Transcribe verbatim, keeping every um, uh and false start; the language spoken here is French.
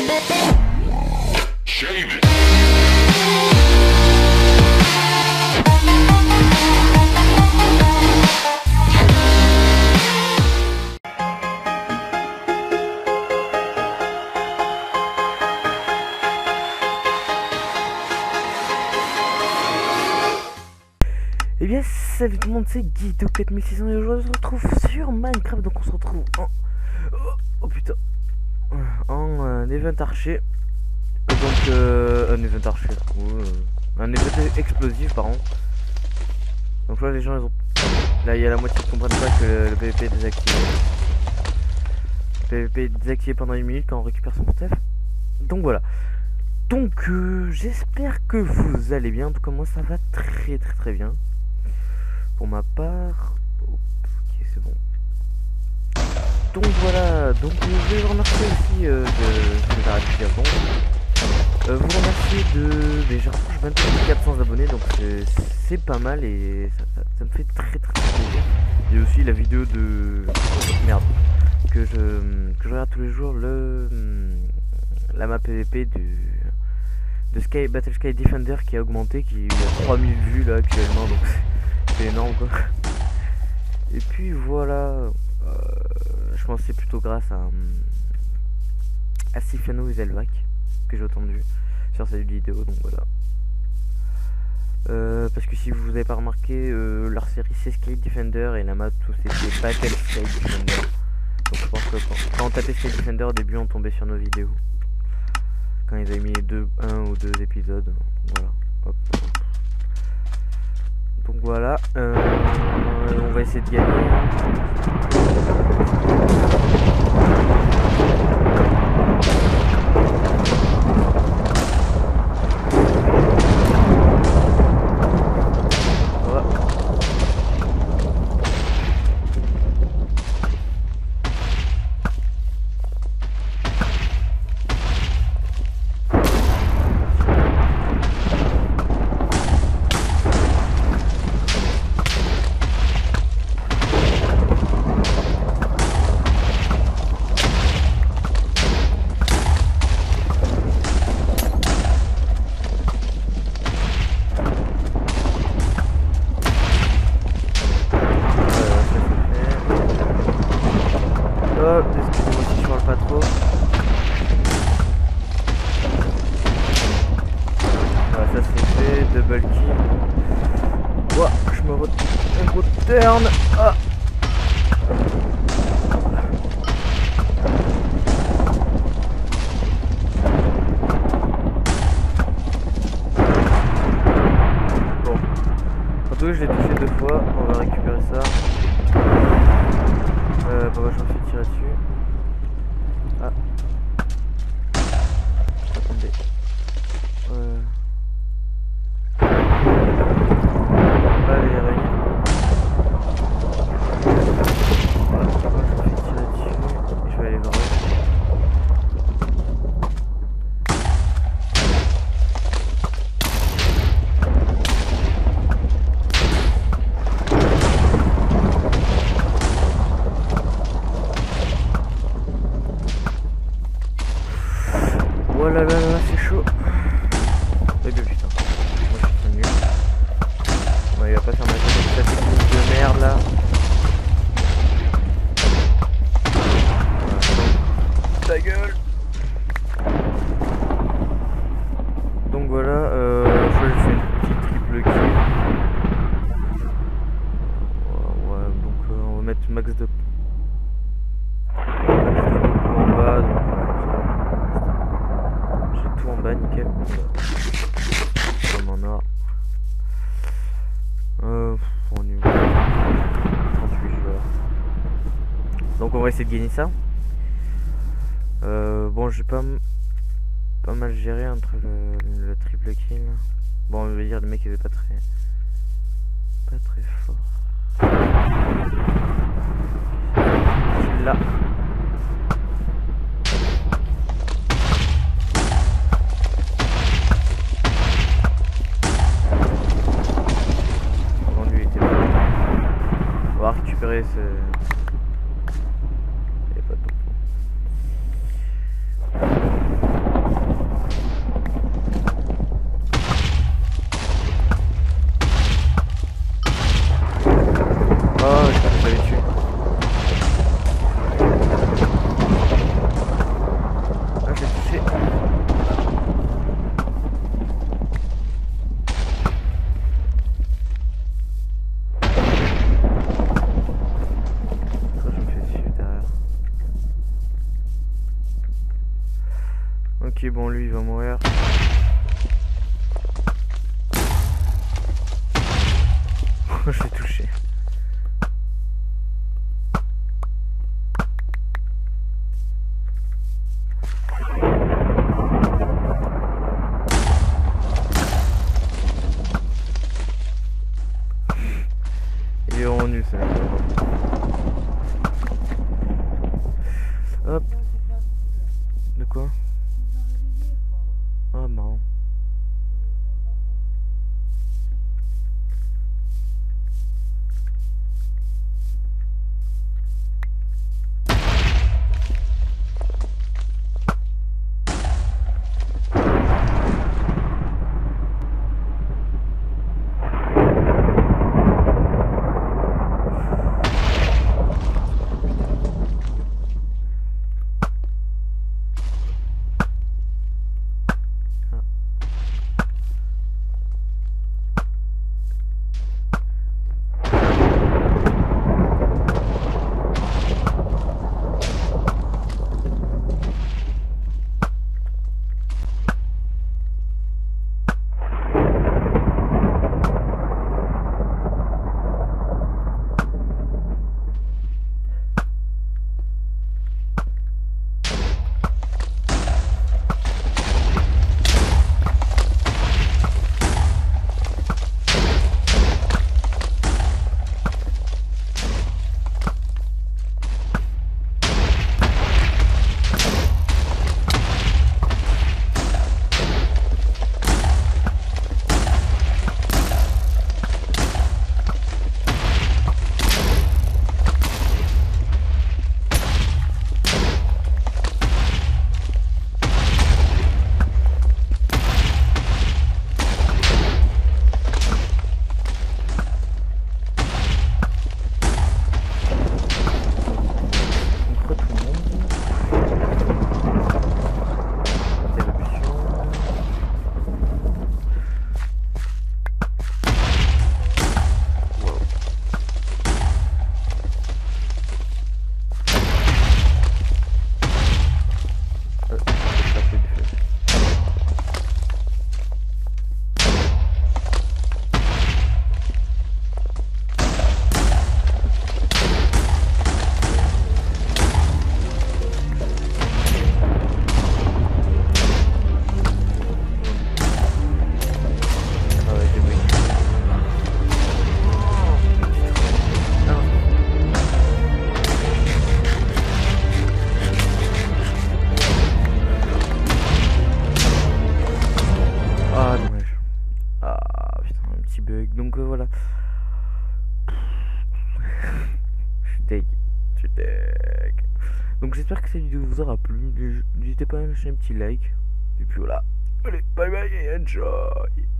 Shave it. Eh bien salut tout le monde, c'est Guido quatre mille six cents et aujourd'hui on se retrouve sur Minecraft. Donc on se retrouve en... Oh, oh putain En euh, event archer. Donc euh, un event archer ou euh, un event explosif pardon. Donc là les gens ils ont... Là il y a la moitié qui comprennent pas que le, le P V P est désactivé. Le P V P est désactivé pendant une minute quand on récupère son stuff. Donc voilà. Donc euh, j'espère que vous allez bien. En tout cas moi ça va très très très bien. Pour ma part, ok c'est bon. Donc voilà, donc je vais vous remercier aussi euh, de, de la réputation. Euh, vous remercier de... Mais j'ai vingt-huit mille quatre cents abonnés, donc c'est pas mal et ça, ça, ça me fait très très très plaisir. Il y a aussi la vidéo de... Merde. Que je, que je regarde tous les jours, le la map P V P du... de Sky, Battle Sky Defender qui a augmenté, qui a trois mille vues là actuellement, donc c'est énorme quoi. Et puis voilà, euh, je pense que c'est plutôt grâce à, à Sifano et Zelvac que j'ai entendu sur cette vidéo, donc voilà. Euh, parce que si vous n'avez pas remarqué, euh, leur série c'est Sky Defender et la map tout c'était Battle Sky Defender. Donc je pense que quand, quand on tapait Sky Defender au début on tombait sur nos vidéos. Quand ils avaient mis deux, un ou deux épisodes, voilà. Hop. Donc voilà, euh, on va essayer de gagner. Excusez-moi si je parle pas trop. Voilà, ça c'est fait, double kill. Ouah, je me retrouve un gros turn. Ah. Bon, en tout cas je l'ai touché deux fois, on va récupérer ça. Euh, bah, j'en fais tirer dessus. Ah. Attendez. Euh... Allez, Ray. Voilà, j'en fais tirer dessus. Je vais aller voir. Oh là là là, c'est chaud. Eh bien putain, moi je suis trop nul. Ouais, il va pas faire ma tête technique de merde là. Voilà, ta gueule. Donc voilà, euh, je fais une petite triple kill. Ouais, ouais, donc euh, on va mettre max de... en bas, donc j'ai tout en bas, nickel. Comme en or. Euh, on y va. trente-huit joueurs. Donc on va essayer de gagner ça. Euh, bon, j'ai pas pas mal géré entre le, le triple kill. Bon, on va dire le mec il est pas très pas très fort. Là. On va récupérer ce... Il n'y a pas de Ok, bon, lui, il va mourir. Je l'ai touché. Il est vraiment nul, ça. Hop. De quoi? Ah, marrant. Bug. Donc euh, voilà. Je suis deg. Je suis deg. Donc j'espère que cette vidéo vous aura plu. N'hésitez pas à lâcher un petit like. Et puis voilà. Allez, bye bye et enjoy.